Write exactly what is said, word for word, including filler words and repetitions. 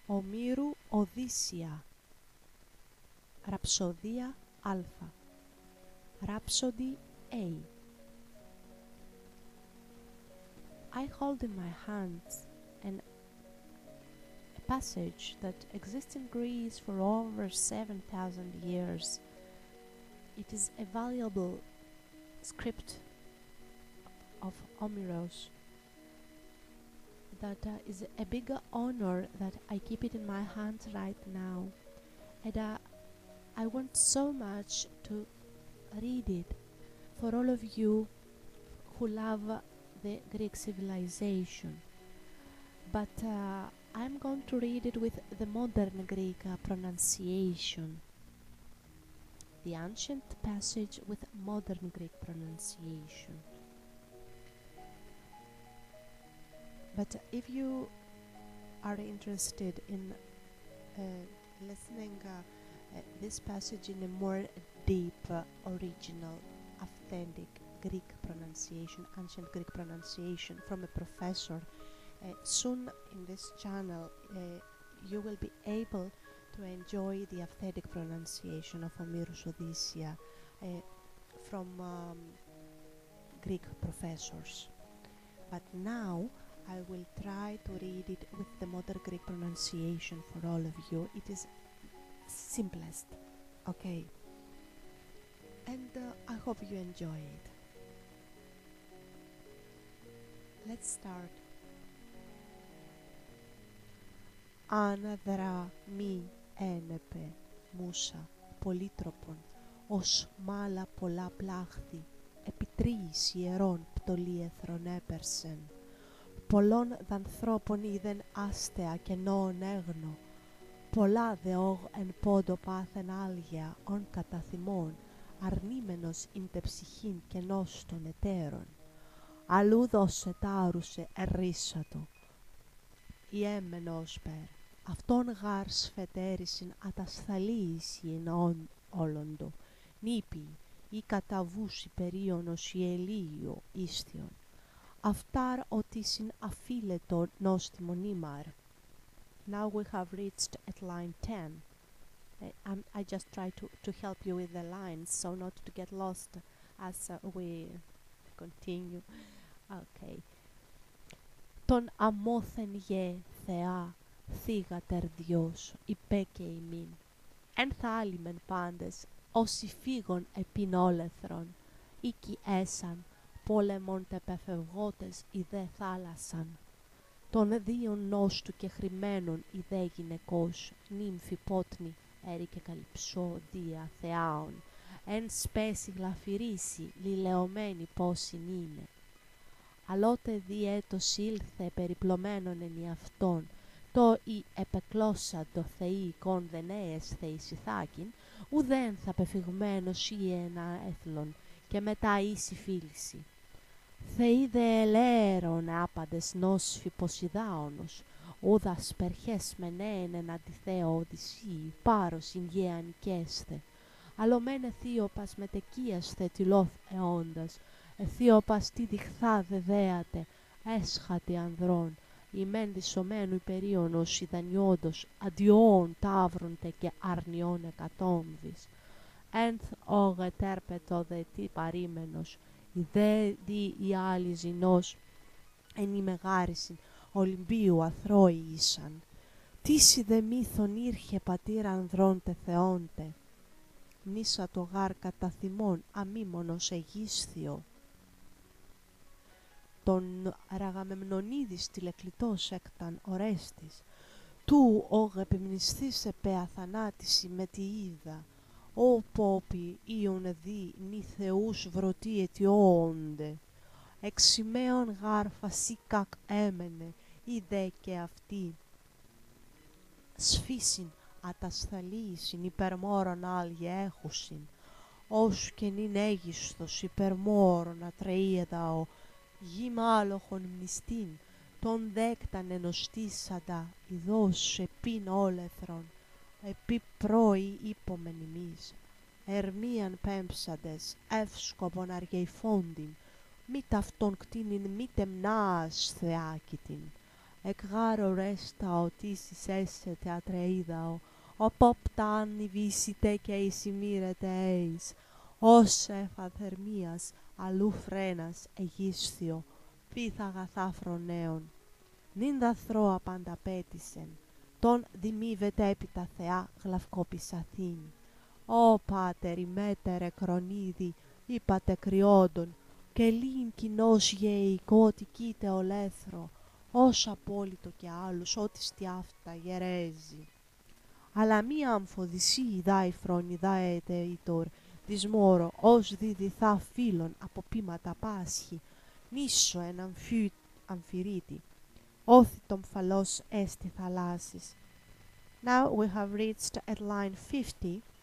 Ομήρου Οδύσσια. Ραψοδία Α. Rhapsody A. I hold in my hands an, a passage that exists in Greece for over seven thousand years. It is a valuable script of Homeros that uh, is a big honor that I keep it in my hands right now, and uh, I want so much to read it for all of you who love the Greek civilization. But uh, I'm going to read it with the modern Greek uh, pronunciation, the ancient passage with modern Greek pronunciation. But if you are interested in uh, listening uh, uh, this passage in a more deep, uh, original, authentic Greek pronunciation, ancient Greek pronunciation from a professor, uh, soon in this channel uh, you will be able to enjoy the authentic pronunciation of Homerus Odysseia uh, from um, Greek professors. But now I will try to read it with the modern Greek pronunciation for all of you. It is simplest, okay? And uh, I hope you enjoy it. Let's start. Άναδρα μη ένεπε μούσα πολύτροπον, ως μάλα πολλά πλάχθη, επί τρίης ιερών πτωλίεθρον έπερσεν. Πολλών δανθρώπων είδεν άστεα και νόον έγνο, πολλά δε όγ εν πόντο πάθεν άλγια, ον κατά θυμών, αρνήμενος ειν τε ψυχήν και νόστον εταίρων. Αλλού δώσε τάρουσε ερρίσατο, η έμενος περ, αυτόν γάρ σφετέρισιν ατασθαλίησιν ον όλοντο, νήπι ή καταβούσι περίωνος η ελίγιο ίστιον. Αυτάρ οτίσιν αφίλετο νόστιμον ήμαρ. Now we have reached at line ten. I, I'm, I just try to, to help you with the lines so not to get lost as uh, we continue. Okay. Τον αμόθεν γε Θεά θύγατερ Διός υπέ και ημίν. Εν θα άλυμεν πάντες όσοι φύγον επίν όλεθρον, οίκοι έσαν πόλεμον τεπεφευγότες η δε θάλασσαν. Των δίων νόστου και χρημένων η δε γυναικός, νύμφη πότνη, έρη και καλυψώ δία θεάων, εν σπέσει γλαφυρίσει, λιλεωμένη πόσιν είναι. Αλότε διέτος ήλθε περιπλωμένον εν αυτόν, το ή επεκλώσαντο θεοί κον δεν έεσθε εις ηθάκην, ουδέν θα πεφυγμένος ή ένα έθλον, και μετά ίση φίληση. Θεοί δε ελέρων άπαντες νόσφοι Ποσειδάωνος, ούδας περχές μενέν εν αντιθέω Οδυσσίη, πάρος ειν γέαν κέσθε. Αλλομένε θείοπας μετεκίασθε τυλόθ αιώντας, εθείοπας τι διχθά δεδέατε, έσχατη ανδρών, ημέν δισωμένου υπερίωνος ιδανιόντος, αντιόων ταύρονται και αρνιών εκατόμβης. Ένθ όγε τέρπετο δε τι παρήμενος, η δε δι η άλλη ζηνός, εν η μεγάρισιν, Ολυμπίου αθρώοι ήσαν. Τίσι δε μύθον ήρχε πατήρ ανδρών τε θεόντε, μνήσα το γάρ κατά θυμών αμήμονος εγίσθιο. Τον Ραγαμεμνονίδης τηλεκλητός έκταν Ορέστης, του όγε επιμνηστής επέ αθανάτηση με τη είδα, «Ω πόπι ήον δι νη θεούς βρωτοί αιτιόονται, εξημαίων γάρ φασίκακ έμενε, ή δε και αυτή, σφίσιν ατασθαλίησιν υπερμόρων άλγε έχουσιν, όσου και νυν έγιστος υπερμόρων ατρεΐεδαο, γη μάλοχον μνηστήν, τον δέκταν ενοστήσαντα, ειδός επίν όλεθρον, επί πρώη ύπομεν ημείς, ερμίαν πέμψαντες, εύσκοπον αργεϊφόντιν, μη ταυτόν κτίνην μη τεμνάς θεάκητην, εκ γάρο ρέστα οτίσεις έσετε ατρεΐδαο, ο ποπτάν ιβήσιτε και εισημείρετε εης, ως εφαθερμίας αλλού φρένας εγίσθιο, πίθ αγαθά φρονέων. Νυν δαθρώα πάντα πέτησεν, τον δημίβεται έπειτα θεά γλαυκόπισαθήν. Ω πάτερ ημέτερε κρονίδι, είπατε κρυόντων, και λύν κοινός γεϊκό ότι κοίται ολέθρο, ως απόλυτο και άλλους ό,τι στιάφτα γερέζει. Αλλά μία αμφοδισή δάι φρόνιδα έτε ήτορ, δυσμόρο, ως διδυθά φίλων από πείματα πάσχη, νήσο εν αμφι, αμφιρίτη, όθη τον φαλός έστι θαλάσσης. Now we have reached at line fifty.